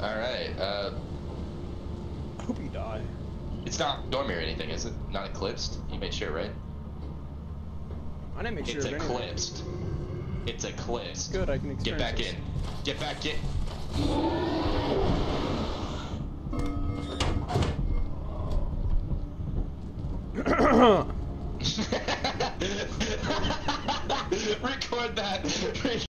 Alright, I hope you die. it's not dormy or anything, is it? Not eclipsed? You made sure, right? I didn't make sure It's of anything. eclipsed. It's eclipsed. Good, I can Get experience back this. in. Get back in. Record that.